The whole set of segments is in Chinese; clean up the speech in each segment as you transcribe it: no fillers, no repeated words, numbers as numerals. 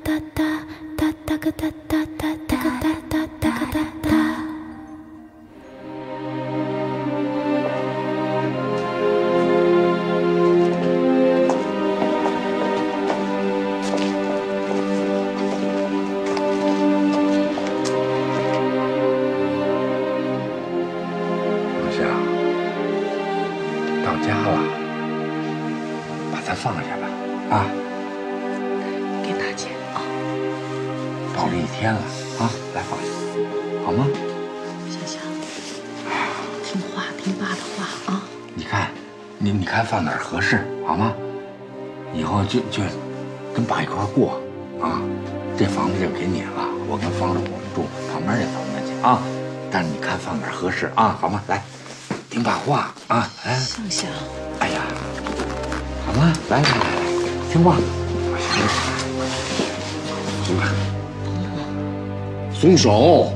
放哪儿合适，好吗？以后就跟爸一块过啊。这房子就给你了，我跟方着我们住旁边这房子去啊。但是你看放哪儿合适啊，好吗？来，听爸话啊！哎， 向向， 哎呀，好吗？来，听话，松开，松手。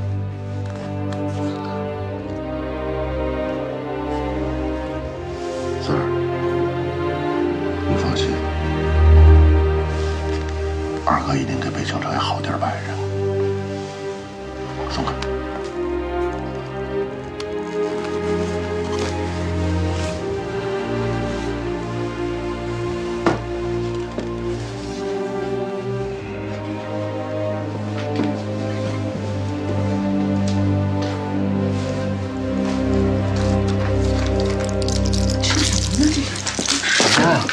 二哥一定给北京找一好地儿摆着。松开。 吃什么呢？这个什么呀？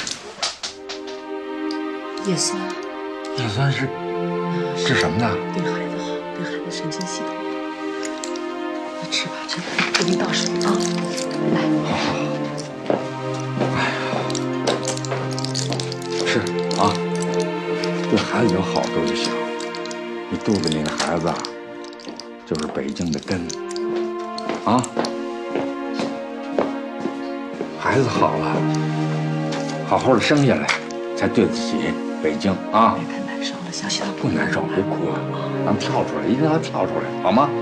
叶酸。 叶酸是治什么的？ 对孩子好，对孩子神经系统好。你吃吧，吃吧，给你倒水啊。来， 好。哎呀，吃啊，对孩子有好处就行。你肚子里的孩子啊，就是北京的根啊。孩子好了，好好的生下来，才对得起北京啊。 别太难受了，小小不难受，别哭啊，咱们跳出来，一定要跳出来，好吗？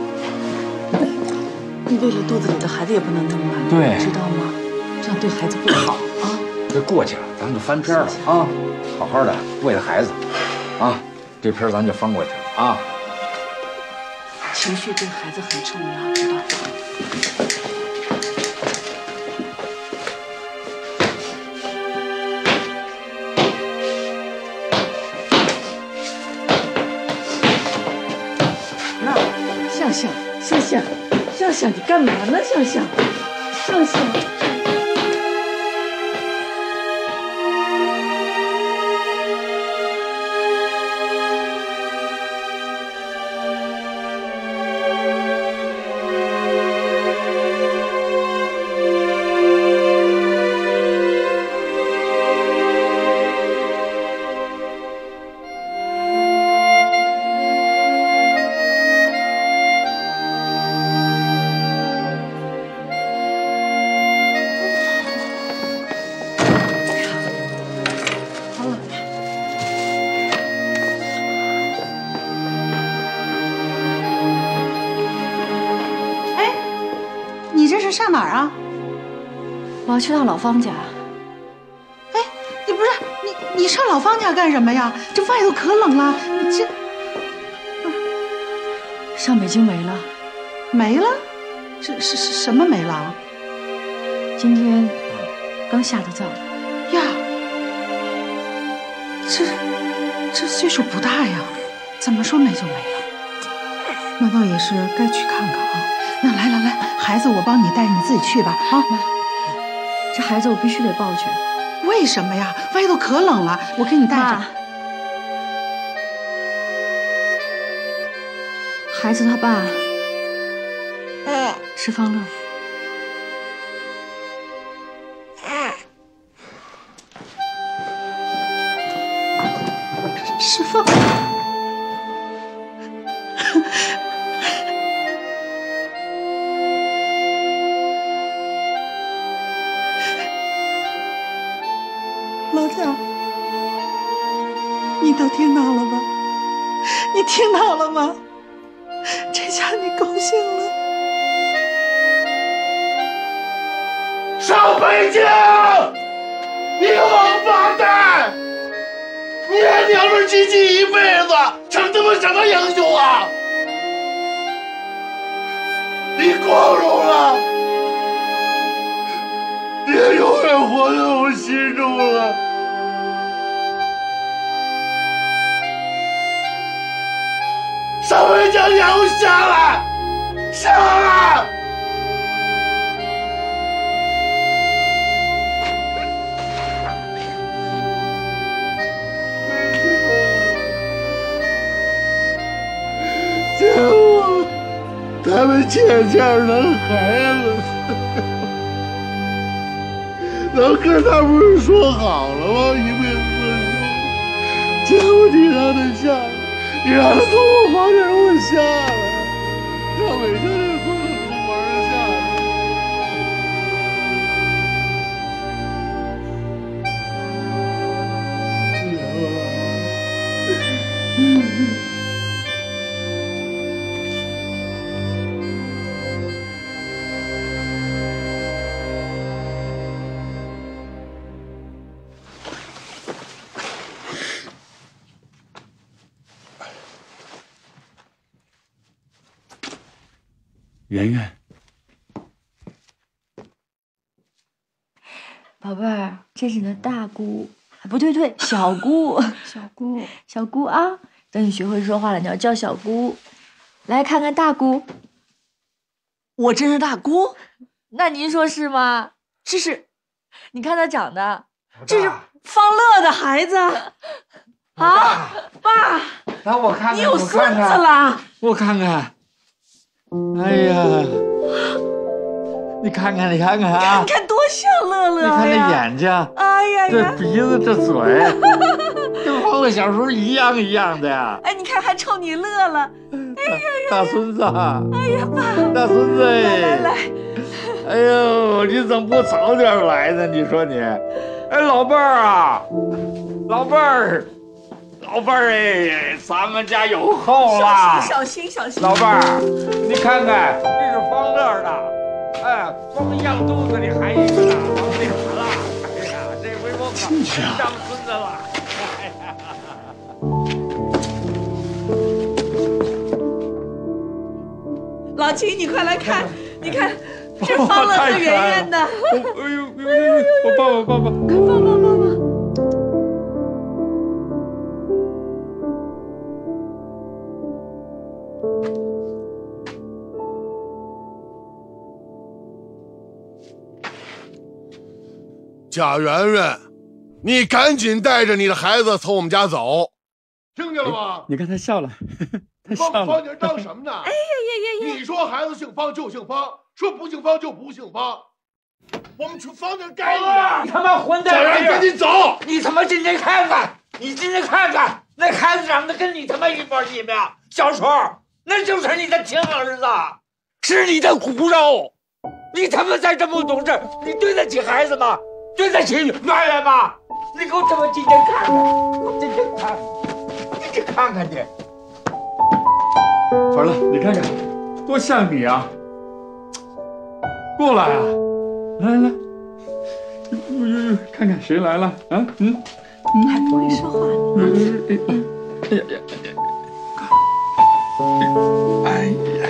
你为了肚子里的孩子也不能那么难， 对， 知道吗？这样对孩子不好啊。 这过去了，咱们就翻篇了啊！好好的为了孩子啊，这篇咱就翻过去了啊。 情绪对孩子很重要，知道吗？向向，你干嘛呢？向向。 上哪儿啊？ 我要去趟老方家。 哎，你不是你上老方家干什么呀？这外头可冷了，你这上北京没了。 没了？是什么没了？ 今天刚下的葬。 呀，这岁数不大呀，怎么说没就没了？那倒也是该去看看啊。那来，孩子我帮你带，你自己去吧。啊， 妈，这孩子我必须得抱去。 为什么呀？外头可冷了，我给你带着。 孩子他爸是方乐。 是方。老大，你都听到了吧？你听到了吗？这下你高兴了。 上北京，你个王八蛋！ 你还娘们唧唧一辈子，成他妈什么英雄啊？你光荣了，你也永远活在我心中了。上回将娘下来，下来！见我他们欠的孩子，能跟他不是说好了吗？一辈子不休。结果你让他下来，你让他从我房间屋下来，他每天就从我从房上下来。 圆圆， 宝贝儿，这是你的大姑，不对，小姑，小姑啊！等你学会说话了，你要叫小姑。来看看大姑， 我真是大姑？ 那您说是吗？ 这是， 你看他长得， 这是方乐的孩子啊！爸， 来我看看， 你有孙子了？ 我看看。哎呀，你看看啊！ 看多像乐乐呀！ 你看那眼睛， 哎呀， 这鼻子，这嘴，跟方乐小时候一样的呀！ 哎，你看还冲你乐了！ 大孙子， 哎呀，爸， 大孙子， 来， 哎呦，你怎么不早点来呢？你说你，哎，老伴儿啊，老伴儿哎，咱们家有后了！ 小心！ 老伴儿，你看看，这是方乐的，哎，光样肚子里还一个呢，往里喊了。哎呀，这回我可当孙子了。 老秦，你快来看，你看，这方乐和圆圆的。 哎呦，我抱。 抱。 贾圆圆，你赶紧带着你的孩子从我们家走，听见了吗？ 你看他笑了，他笑了。 方你当什么呢？哎呀！你说孩子姓方就姓方，说不姓方就不姓方。我们去方家该你他妈混蛋！ 贾圆圆，赶紧走！ 你他妈进去看看，那孩子长得跟你他妈一模一样。小楚，那就是你的亲儿子，是你的骨肉。你他妈再这么不懂事，你对得起孩子吗？对得起圆圆吗？你给我他妈进去看看，进去看看去。完了，你看看，多像你啊！过来啊，来，看看谁来了啊？ 还不会说话呢。 哎呀！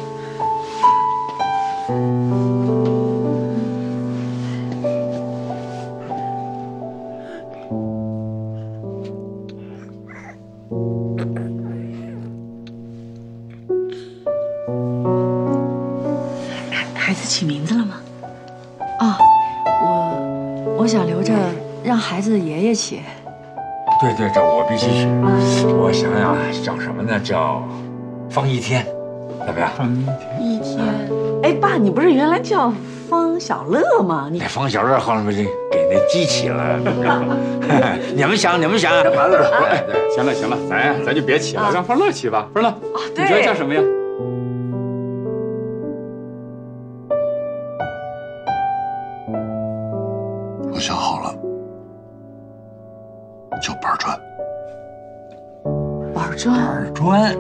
孩子起名字了吗？ 啊，我想留着让孩子的爷爷起。 对，这我必须取。我想想叫什么呢？叫方一天，怎么样？ 一天。哎，爸，你不是原来叫方小乐吗？ 那方小乐后面给那记起了，你们想，完了。 哎，行了，咱就别起了，让方乐起吧。方乐，你觉得叫什么呀？ 我想好了，叫板砖。 板砖。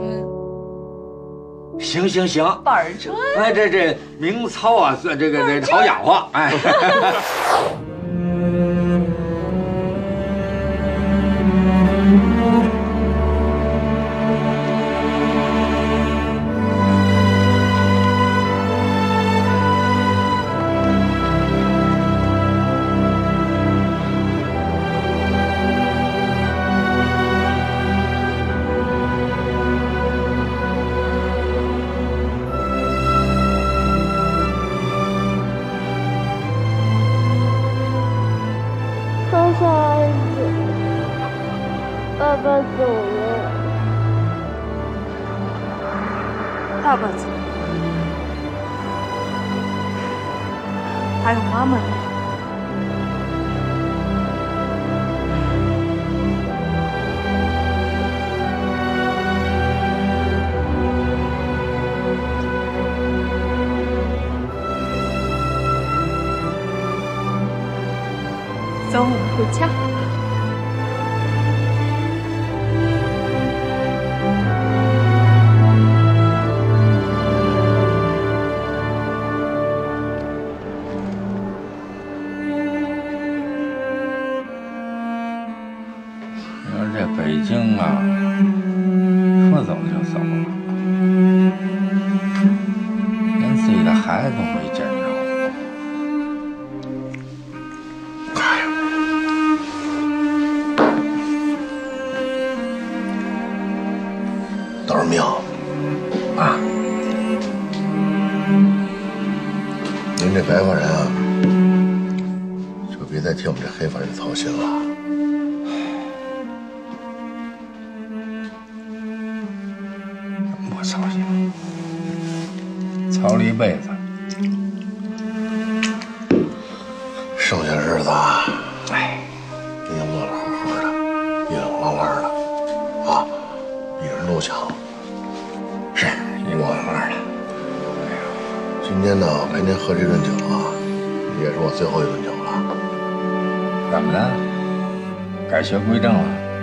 行， 板砖。 哎，这明操啊，算这好养活，哎。 爸爸走了。 爸爸走了，还有妈妈呢。走，我们回家。 这北京啊，说走就走了，连自己的孩子都没见着。 哎呀，道儿明啊，您这白发人啊，就别再替我们这黑发人操心了。 操心，操了一辈子， 剩下日子啊，哎，您要乐乐呵呵的，硬硬朗朗的，啊，比人都强。 是硬朗朗的。 今天呢，陪您喝这顿酒啊，也是我最后一顿酒了。 怎么了？改邪归正了？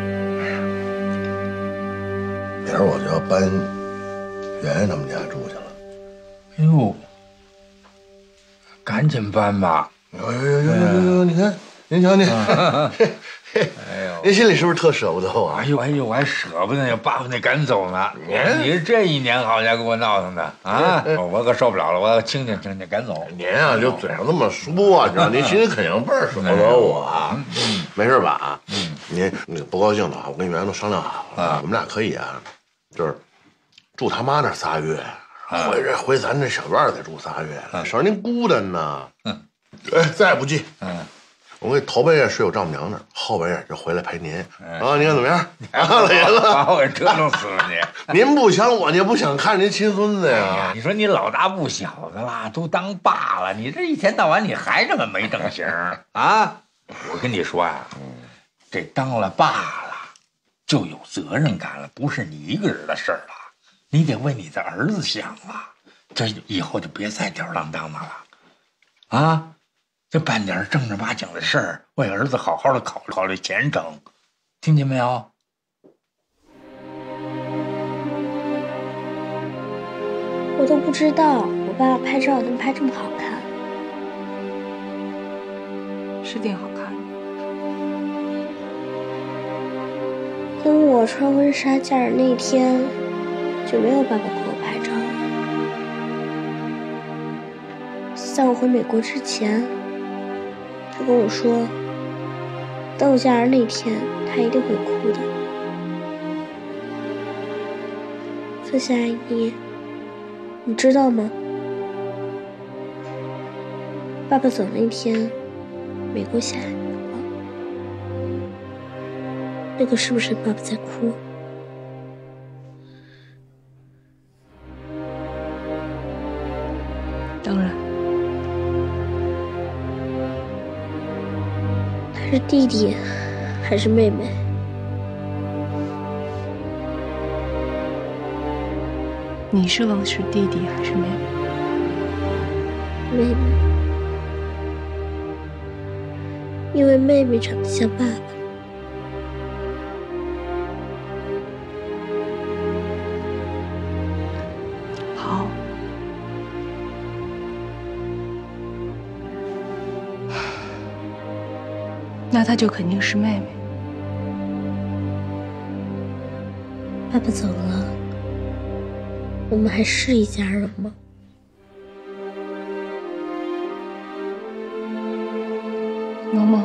明儿我就要搬圆圆他们家住去了。 哎呦，赶紧搬吧！ 有，你看，您瞧您，哎呦，您心里是不是特舍不得我？ 哎呦，我还舍不得你爸爸那赶走呢。你这一年好家伙给我闹腾的啊！我可受不了了，我要清清赶走。 您啊，就嘴上那么说，你知道，您心里肯定倍儿舍不得我。没事吧？您不高兴的话，我跟圆圆都商量好了，我们俩可以啊，就是住他妈那3月。回咱这小院再住3月，省着您孤单呢。哎，再不济，我给头半夜睡我丈母娘那儿，后半夜就回来陪您啊。您看怎么样？老爷子， 把我给折腾死了你！ 您不想我，你不想看您亲孙子呀？ 你说你老大不小的了，都当爸了，你这一天到晚你还这么没正形啊？我跟你说呀，这当了爸了就有责任感了，不是你一个人的事儿了。你得为你的儿子想啊，这以后就别再吊儿郎当的了，啊，就办点正儿八经的事儿，为儿子好好的考虑前程，听见没有？ 我都不知道我爸爸拍照能拍这么好看， 是挺好看的。 跟我穿婚纱嫁人那天。就没有爸爸给我拍照了。在我回美国之前，他跟我说，等我嫁人那天，他一定会哭的。凤霞阿姨，你知道吗？爸爸走那天，美国下雨了。那个是不是爸爸在哭？ 当然， 他是弟弟还是妹妹？ 你是问是弟弟还是妹妹？ 妹妹，因为妹妹长得像爸爸。 好。那她就肯定是妹妹。 爸爸走了，我们还是一家人吗？ 萌萌，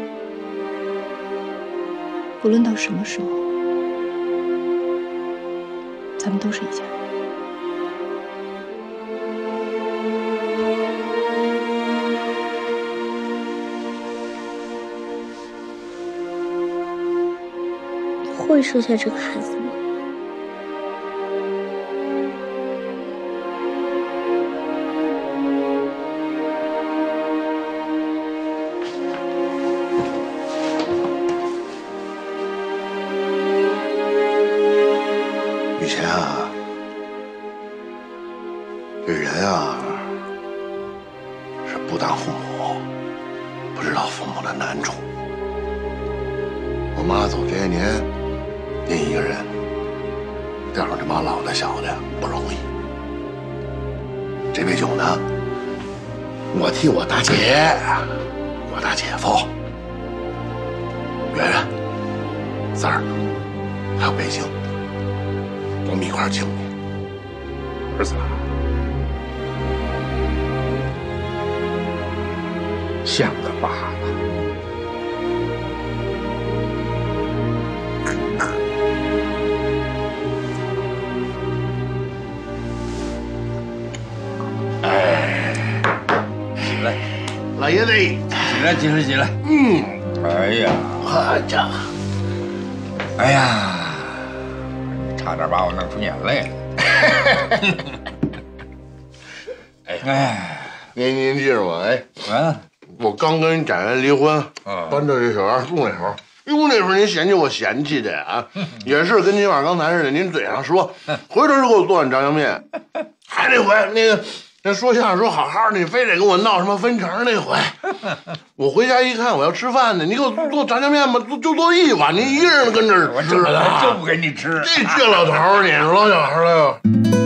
不论到什么时候，咱们都是一家人。 会。 会生下这个孩子吗？ 雨贤啊，这人啊是不当父母，不知道父母的难处。我妈走这些年，您一个人带着这帮老的小的不容易。这杯酒呢，我替我大姐、我大姐夫、圆圆、三儿，还有北京，我们一块儿敬你。儿子， 像个爸爸。哎，起来， 老爷子， 起来，起来，起来。哎呀， 好家伙！ 哎呀，差点把我弄出眼泪来。哎， 您记着我，哎，我刚跟展元离婚，搬到这小院住那时候，哟，那时候您嫌弃我嫌弃的啊，也是跟今晚刚才似的，您嘴上说，回头就给我做碗炸酱面，还那回那说相声说好好的，你非得跟我闹什么分成那回，我回家一看我要吃饭呢，你给我做炸酱面吧，就做一碗，您一个人跟这儿吃我就不给你吃。 这老头儿，你老小孩了。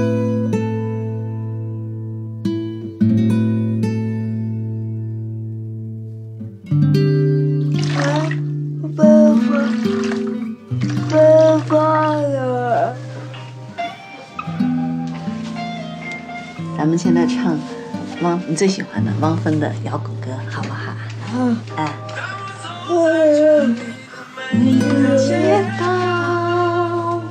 咱们现在唱你最喜欢的汪峰的摇滚歌，好不好？哎。每个街道，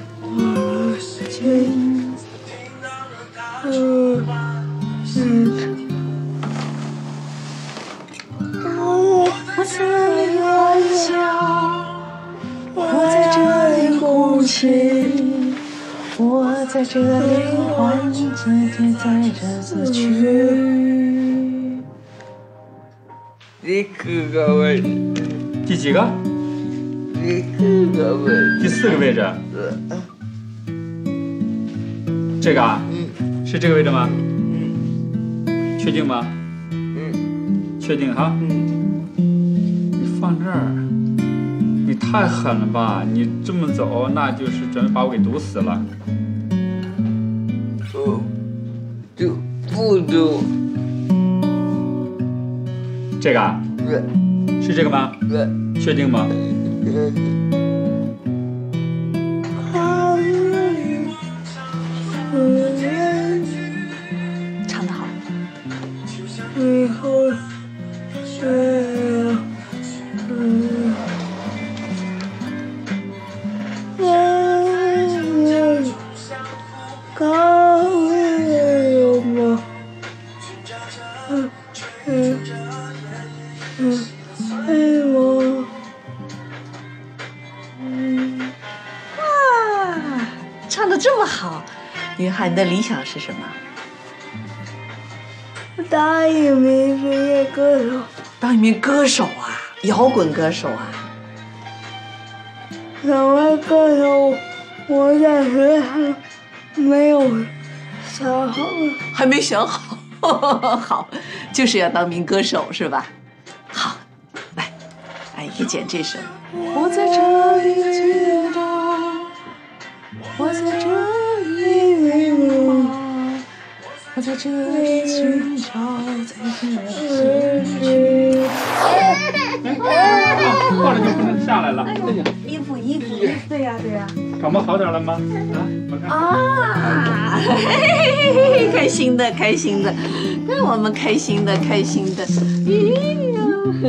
我在乱叫，我在这里哭泣。我在这里换自己，在这自取。 第4个位置，第几个？ 第4个位置。 第4个位置。这个啊？是这个位置吗？确定吗？确定哈。你放这儿，你太狠了吧！你这么走，那就是准备把我给毒死了。 就不读。 这个啊？是这个吗？确定吗？ 唱得好。唱得这么好，女孩，你的理想是什么？ 当一名职业歌手。 当一名歌手啊，摇滚歌手啊。 成为歌手，我暂时还没有想好。 还没想好，好，就是要当名歌手是吧？好，来，一剪这首。我在这里寻找，我在这里迷茫，我在这里寻找，在这里寻找。 过来就不能下来了。 衣服，对呀。 感冒好点了吗？我看。 啊，嘿，开心的，让我们开心的。哎呀，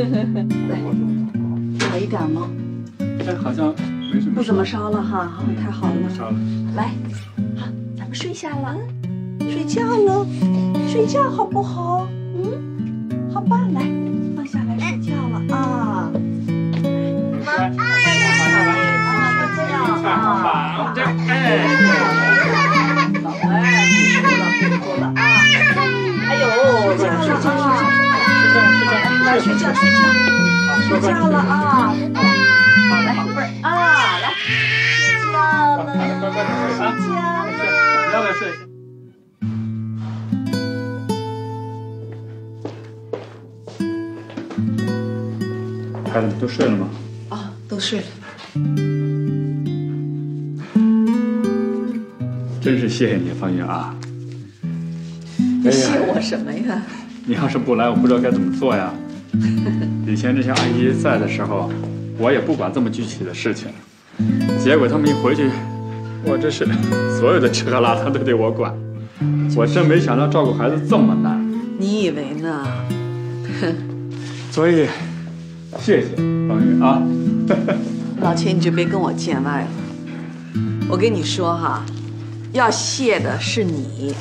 好一点吗？ 哎，好像没什么。 不怎么烧了哈，太好了。 烧了。 来，好，咱们睡下了，睡觉了，睡觉好不好？好吧，来，放下来睡觉了啊。妈，拜拜。 快睡觉， 睡觉了啊！来，宝贝儿啊，来，睡觉了， 乖乖的睡啊！ 睡觉了， 你要不要睡一下？孩子们都睡了吗？ 啊，都睡了。 真是谢谢你，方云啊！ 你谢我什么呀？ 你要是不来，我不知道该怎么做呀。以前这些阿姨在的时候，我也不管这么具体的事情，结果他们一回去，我这是所有的吃喝拉撒都得我管。我真没想到照顾孩子这么难。 你以为呢？ 所以，谢谢方云啊。 老秦，你就别跟我见外了。我跟你说哈，要谢的是你，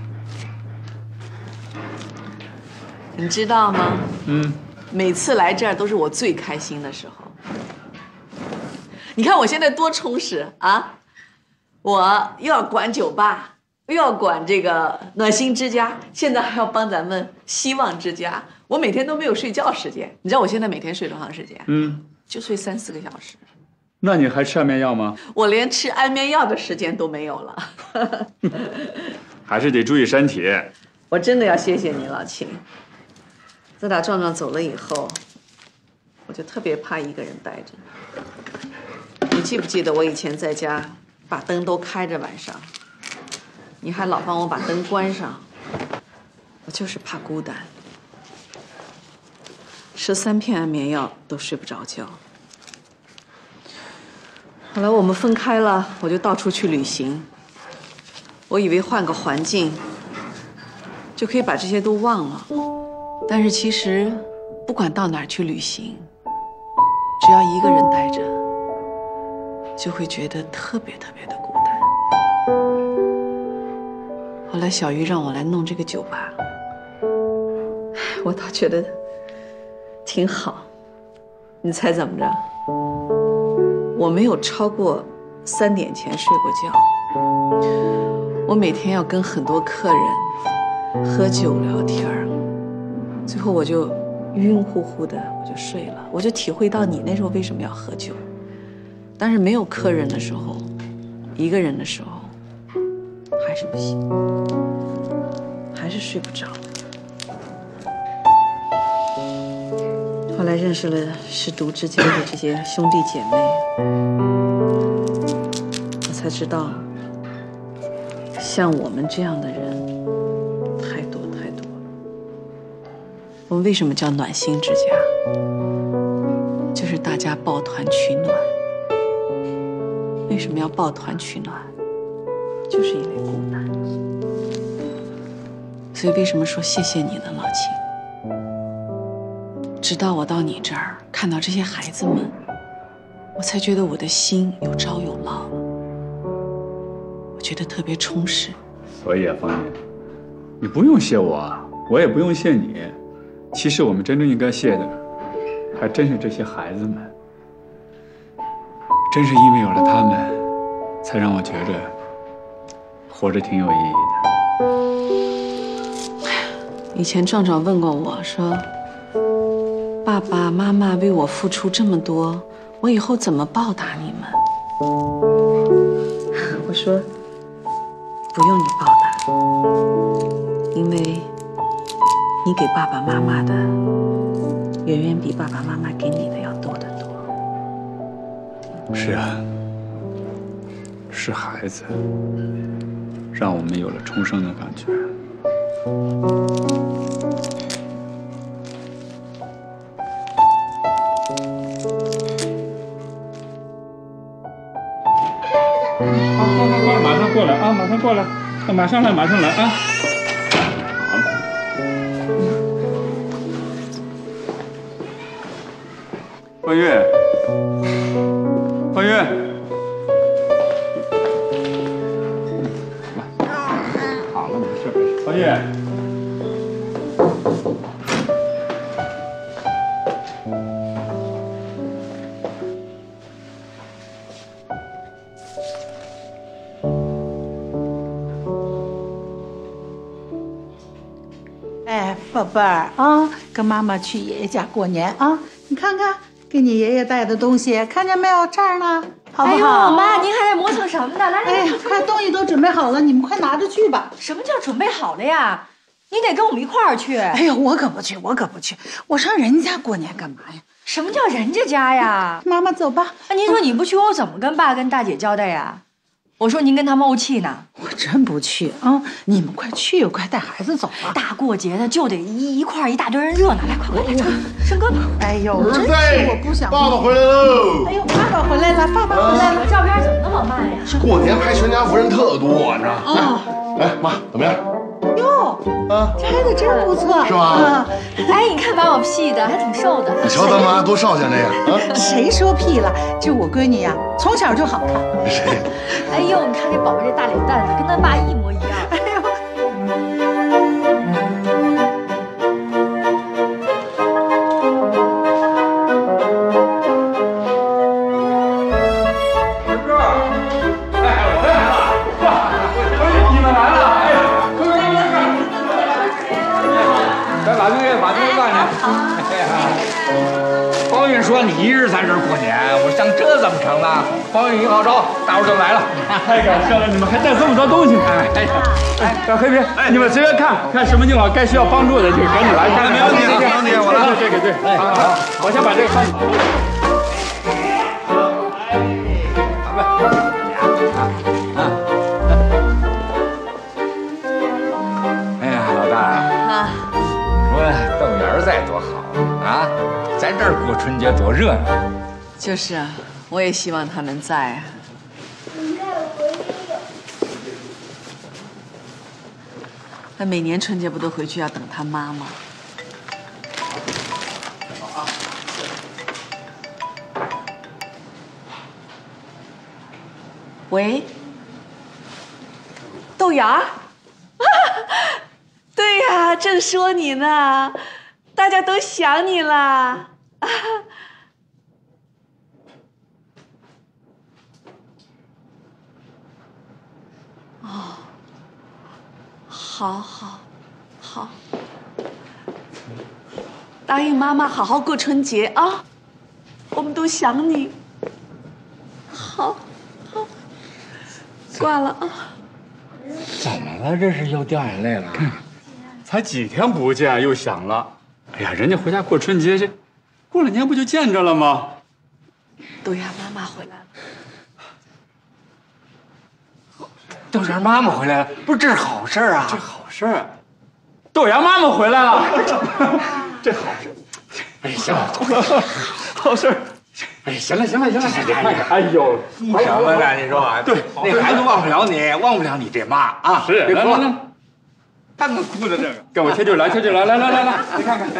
你知道吗？每次来这儿都是我最开心的时候。你看我现在多充实啊！我又要管酒吧，又要管这个暖心之家，现在还要帮咱们希望之家。我每天都没有睡觉时间，你知道我现在每天睡多长时间？就睡3、4个小时。 那你还吃安眠药吗？ 我连吃安眠药的时间都没有了。 还是得注意身体。 我真的要谢谢你，老秦。自打壮壮走了以后，我就特别怕一个人待着。你记不记得我以前在家把灯都开着，晚上你还老帮我把灯关上？我就是怕孤单，吃3片安眠药都睡不着觉。后来我们分开了，我就到处去旅行。我以为换个环境就可以把这些都忘了。但是其实，不管到哪儿去旅行，只要一个人待着，就会觉得特别特别的孤单。后来小鱼让我来弄这个酒吧，我倒觉得挺好。你猜怎么着？我没有超过3点前睡过觉。我每天要跟很多客人喝酒聊天儿。最后我就晕乎乎的，我就睡了。我就体会到你那时候为什么要喝酒。但是没有客人的时候，一个人的时候，还是不行，还是睡不着。后来认识了师徒之间的这些兄弟姐妹，我才知道，像我们这样的人太多太多了。我们为什么叫暖心之家？就是大家抱团取暖。为什么要抱团取暖？就是因为孤单。所以为什么说谢谢你呢，老秦？直到我到你这儿，看到这些孩子们，我才觉得我的心有着有落，我觉得特别充实。 所以啊，方云，你不用谢我，我也不用谢你。其实我们真正应该谢的，还真是这些孩子们。真是因为有了他们，才让我觉着活着挺有意义的。 以前壮壮问过我说：“爸爸妈妈为我付出这么多，我以后怎么报答你们？”我说：“不用你报答，因为你给爸爸妈妈的，远远比爸爸妈妈给你的要多得多。” 是啊，是孩子，让我们有了重生的感觉。好，马上过来啊！马上过来，马上来，马上来啊！好。方月，方月，来，好了，没事没事。方月。 宝贝儿啊，跟妈妈去爷爷家过年啊！你看看，给你爷爷带的东西，看见没有？这儿呢，好不好？ 哎呦，妈，您还在磨蹭什么呢？来， 哎呀，快，东西都准备好了，你们快拿着去吧。 什么叫准备好了呀？你得跟我们一块儿去。 哎呀，我可不去，我上人家过年干嘛呀？ 什么叫人家家呀？ 妈妈走吧。 您说你不去，我怎么跟爸跟大姐交代呀？我说您跟他们怄气呢。 我真不去啊！你们快去，快带孩子走吧。 大过节的就得一块儿一大堆人热闹，来，快，生哥。 哎呦，真是我不想。 爸爸回来喽！ 哎呦，爸爸回来了，爸爸回来了。 照片怎么那么慢呀？ 过年拍全家福人特多，你知道吗？来，妈，怎么样？ 哟，拍的真不错， 是吧？ 哎，你看把我 P 的，还挺瘦的。 你瞧咱妈多少见这个啊！ 谁说屁了？就我闺女呀，从小就好看。 谁？ 哎呦，你看这宝贝这大脸蛋子，跟他爸一模一样。 哎呦。 方云说：“你一日在这儿过年，我想这怎么成呢？”方云一号召，大伙儿就来了。 太搞笑了，你们还带这么多东西！哎，黑皮，你们随便看看什么地方该需要帮助的，就赶紧来。 没问题，没问题，我来了。 这个对，好，我先把这个放好。 哎呀，老大啊，你说窦元在多好啊！在这儿过春节多热闹。 就是啊，我也希望他能在啊。他每年春节不都回去要等他妈吗？喂，豆芽儿，对呀，正说你呢，大家都想你了。哦，好，答应妈妈好好过春节啊，我们都想你。好，挂了啊。 怎么了？这是又掉眼泪了？ 才几天不见，又想了。哎呀，人家回家过春节，这过了年不就见着了吗？ 豆芽妈妈回来了。 豆芽妈妈回来了，不是这是好事啊！ 这好事儿，豆芽妈妈回来了，这好事。 哎，行了， 好事儿。 哎，行了， 哎呦， 什么呢？你说啊？对，那孩子忘不了你，忘不了你这妈啊！ 是， 别哭了， 看看哭的这个，给我贴酒来，来，你看看，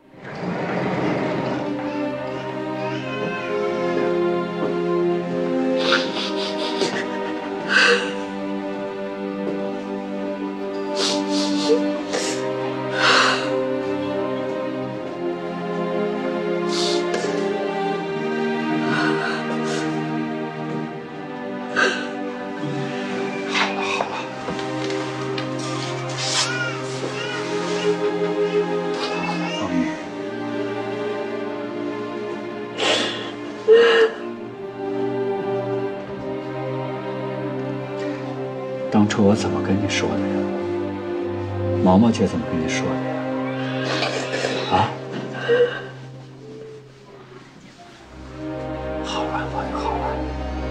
当初我怎么跟你说的呀？毛毛却怎么跟你说的呀？啊？好了，朋友，好了。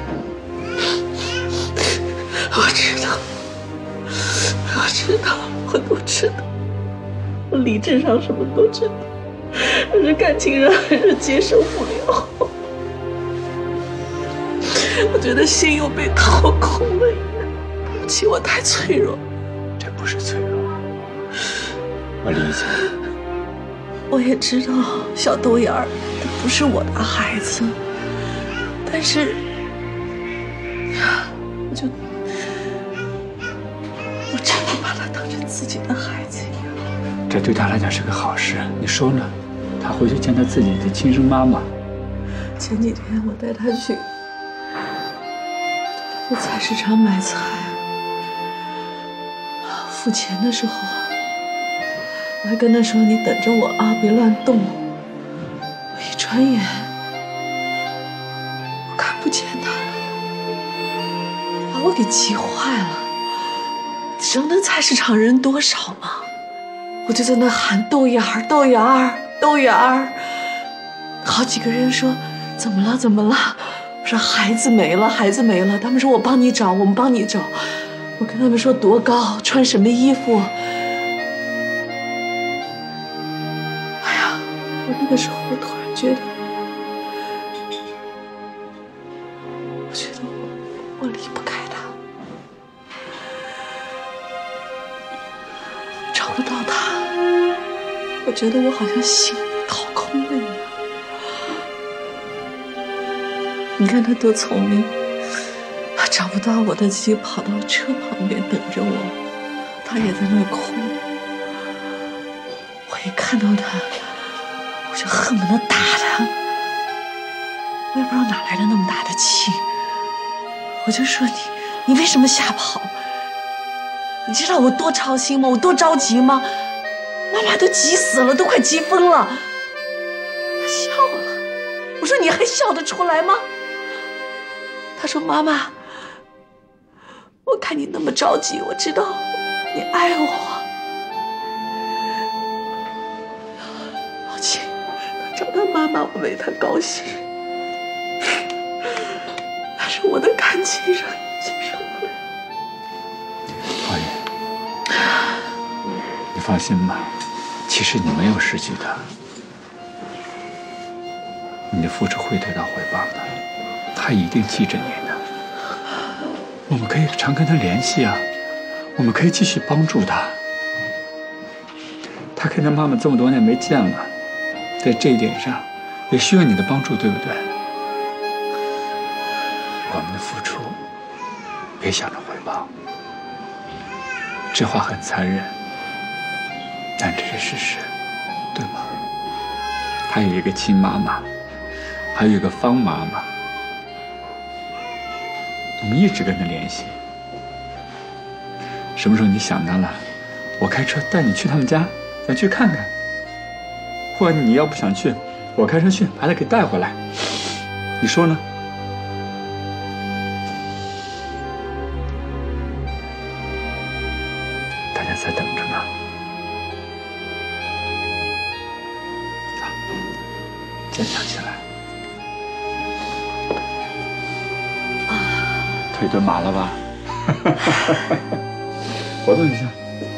我知道，我都知道，我理智上什么都知道，可是感情上还是接受不了。我觉得心又被掏空了一样，对不起，我太脆弱。 这不是脆弱，我理解。 我也知道小豆芽儿他不是我的孩子，但是我真的把他当成自己的孩子一样。 这对他来讲是个好事。你说呢？他回去见他自己的亲生妈妈。 前几天我带他去菜市场买菜，付钱的时候， 我还跟他说：“你等着我啊，别乱动。”我一转眼，我看不见他了，把我给急坏了。你知道那菜市场人多少吗？我就在那喊豆芽儿，豆芽儿，豆芽儿。好几个人说：“怎么了？怎么了？”我说：“孩子没了，孩子没了。”他们说：“我帮你找，我们帮你找。”我跟他们说多高，穿什么衣服。哎呀，我那个时候我突然觉得，我离不开他，找不到他，我觉得我好像心掏空了一样。你看他多聪明。他找不到我，他自己跑到车旁边等着我，他也在那儿哭。我一看到他，我就恨不得打他。我也不知道哪来的那么大的气，我就说你为什么瞎跑？你知道我多操心吗？我多着急吗？妈妈都急死了，都快急疯了。他笑了，我说你还笑得出来吗？他说妈妈。我看你那么着急，我知道你爱我。抱歉，他找到妈妈，我为他高兴。但是我的感情上接受不了。 王爷，你放心吧，其实你没有失去他，你的付出会得到回报的，他一定记着你的。我们可以常跟他联系啊，我们可以继续帮助他。他跟他妈妈这么多年没见了，在这一点上也需要你的帮助，对不对？我们的付出，别想着回报。这话很残忍，但这是事实，对吗？他有一个亲妈妈，还有一个方妈妈。我们一直跟他联系，什么时候你想他了，我开车带你去他们家，咱去看看。或者你要不想去，我开车去把他给带回来，你说呢？大家在等着呢。走，坚强起来。腿蹲麻了吧？活动一下。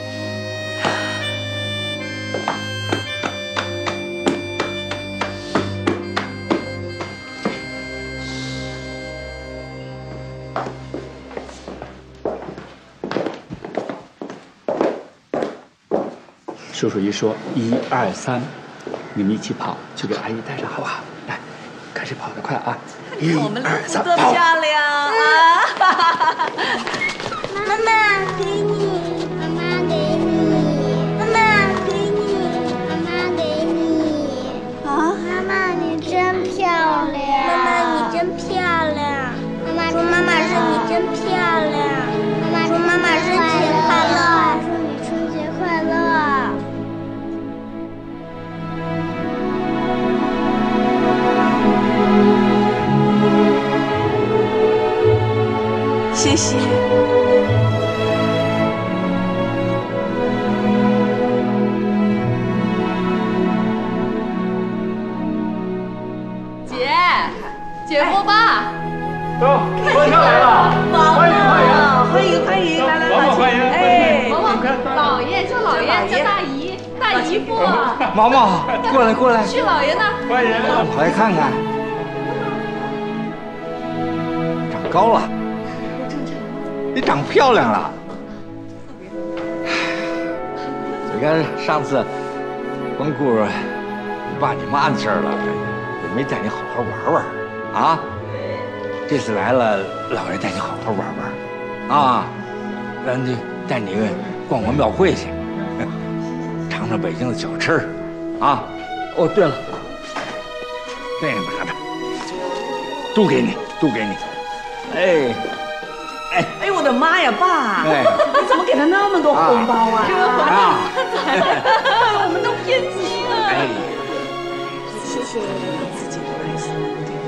叔叔一说1、2、3，你们一起跑，去给阿姨带上，好不好？来，看谁跑得快啊！1、2、3， 多漂亮啊！ 妈妈给你，妈妈给你，妈妈给你，妈妈给你。啊，妈妈你真漂亮！妈妈你真漂亮！妈妈说妈妈说你真漂亮！妈妈说妈妈生日快乐！说你春节快乐！ 谢谢。 姐夫爸， 走，王强来了，欢迎欢迎欢迎欢迎，来来来，欢迎哎， 毛毛，老爷叫老爷，叫大姨，大姨夫， 毛毛，过来过来， 去老爷那儿， 欢迎， 跑来看看，长高了，你长漂亮了。你看上次光顾着你爸你妈的事儿了，也没带你好好玩玩啊。这次来了，老爷带你好好玩玩啊，让你带你逛逛庙会去，尝尝北京的小吃啊。哦，对了，这个拿着，都给你，都给你。哎， 哎呦我的妈呀，爸！ 哎， 你怎么给他那么多红包啊？ 我们都偏心啊！ 哎， 谢谢自己的孩子，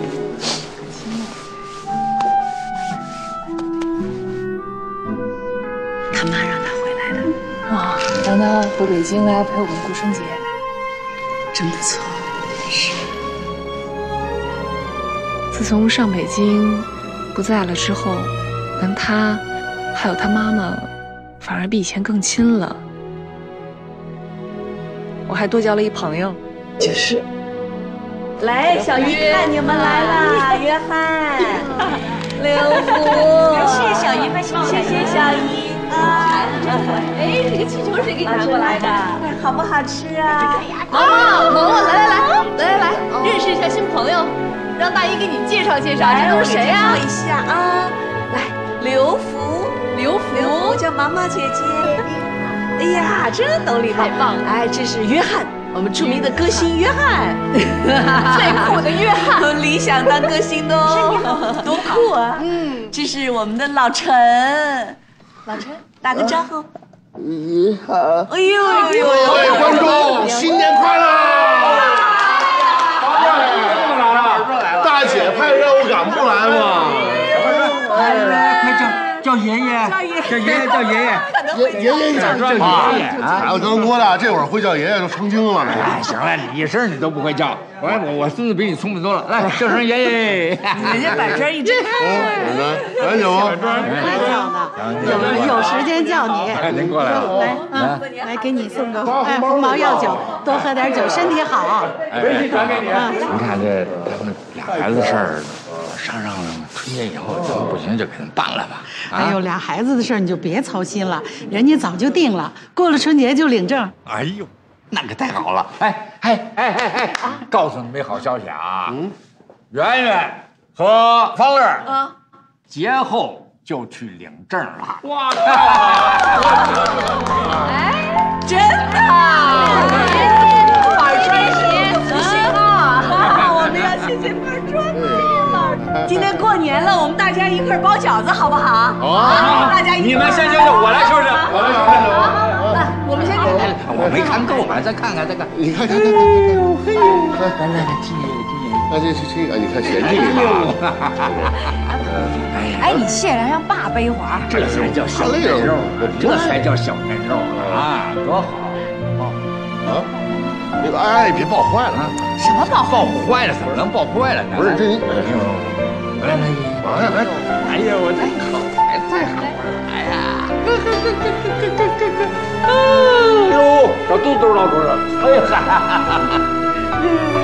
他妈让他回来的。 啊，让他回北京来陪我们过春节， 真不错。是。 自从上北京不在了之后，跟他还有他妈妈，反而比以前更亲了。我还多交了一朋友， 就是。 来，小姨看你们来了，约翰、刘福，谢谢小姨们，谢谢小姨啊。 哎，这个气球谁给你拿过来的？ 好不好吃啊？ 萌萌，来，认识一下新朋友，让大姨给你介绍介绍，这都是谁呀？ 介绍一下啊，来，刘福叫妈妈姐姐。哎呀，真懂礼貌， 太棒了！ 哎，这是约翰。我们著名的歌星约翰， 最酷的约翰， 理想当歌星的哦，多酷啊！这是我们的老陈，打个招呼。哎呦， 各位观众，新年快乐！大姐派任务赶不来吗？ 快叫爷爷，叫爷爷，叫爷爷， 爷爷叫爷爷啊！ 孩子刚多大，这会儿会叫爷爷就成精了。 哎，行了，李声你都不会叫，我孙子比你聪明多了，来叫声爷爷。 人家板砖一直来酒， 有时间叫你。 您过来了， 来给你送个红毛药酒，多喝点酒，身体好。 你看这他们俩孩子的事儿，上春节以后不行就给他们办了吧。 哎呦，俩孩子的事儿你就别操心了，人家早就定了，过了春节就领证。 哎呦，那可太好了！哎，告诉你们一好消息啊！圆圆和方乐节后就去领证了。哇！ 哎， 真的，板砖爷福星啊！我们要谢谢板砖了。今天过年了，我们大家一块包饺子，好不好？好，大家一块。 你们先休息，我来收拾。 我们先走。 我没看够嘛，再看。 你看， 来，亲爷爷。 这，你看贤弟啊！ 哎，你谢了，让爸背会儿。 这才叫小人肉，这才叫小人肉啊，多好！ 啊，哎，别爆坏了！ 什么爆坏了？怎么能爆坏了呢？ 不是这， 来，哎呀，我这好，太好了！哎呀，哎呦，小肚子老多了！哎呀，